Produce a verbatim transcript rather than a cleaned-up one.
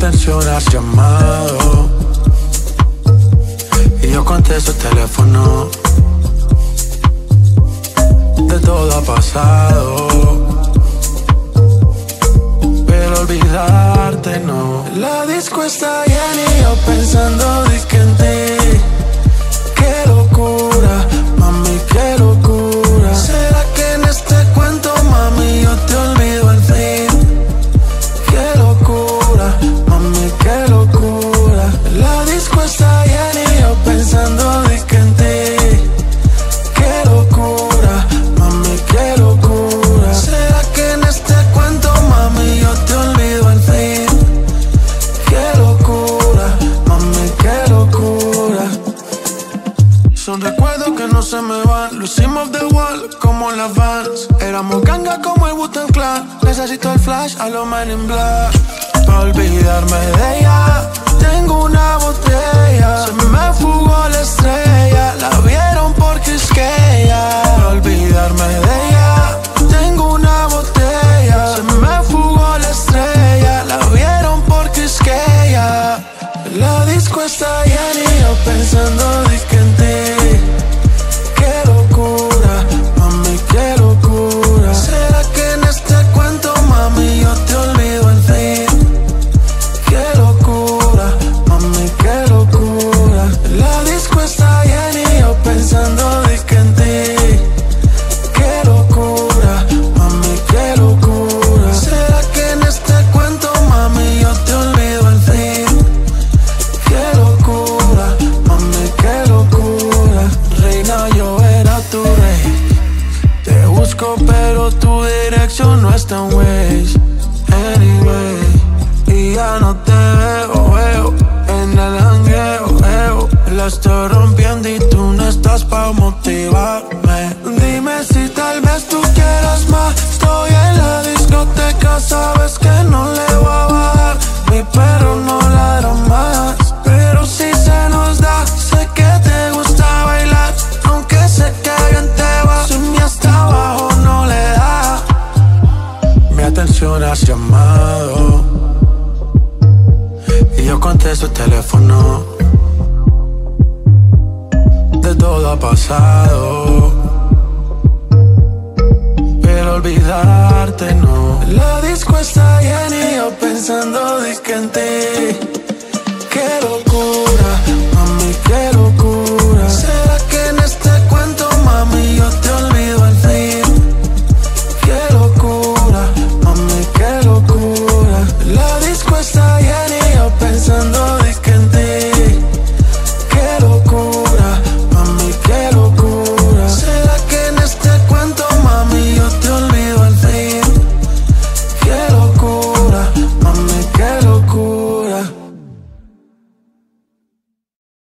atención has llamado y yo contesto el teléfono. De todo ha pasado, pero olvidarte no. La disco está llena y yo pensando dizque en ti. Qué locura, mami, qué locura. ¿Será que en este cuento, mami, yo te olvido al fin? Qué locura, mami, qué locura. La disco está llena y yo pensando dizque en ti. Qué locura, mami, qué locura. ¿Será que en este cuento, mami, yo te olvido al fin? Qué locura, mami, qué locura. Son recuerdos que no se me van. Lo hicimos de wall como las Vans. Éramos ganga como el Wu-Tang Clan. Necesito el flash a los Men in Black. Pa' olvidarme de ella tengo una botella. Se me fugó la estrella. La vieron porque es que ella. Pa' olvidarme de ella tengo una botella. Se me fugó la estrella. La vieron porque es que ella. La disco está llena y yo pensando dizque en ti. Qué locura, mami, qué locura. ¿Será que en este cuento, mami, yo te olvido al fin? Qué locura, mami, qué locura. La disco está llena y yo pensando dizque en ti. Qué locura, mami, qué locura. ¿Será que en este cuento, mami, yo te olvido al fin? Qué locura, mami, qué locura. Reina, yo era tu rey. Te busco pero tu dirección no está en Waze. Anyway, y ya no te veo, veo en el jangueo, veo. La estoy rompiendo y tú no estás pa' motivarme. Dime si tal vez tú quieras más. Estoy en la discoteca, sabes que no le voy a bajar. Mi perro no ladra más, pero si se nos da. Sé que te gusta bailar, aunque sé que bien te va. Si mi hasta abajo no le da. Mi atención has llamado y yo contesto el teléfono. De todo ha pasado, pero olvidarte no. La disco está llena y yo pensando dizque en ti. Qué locura, mami, qué locura. ¿Será que en este cuento, mami, yo te olvido al fin? Qué locura, mami, qué locura. La disco está llena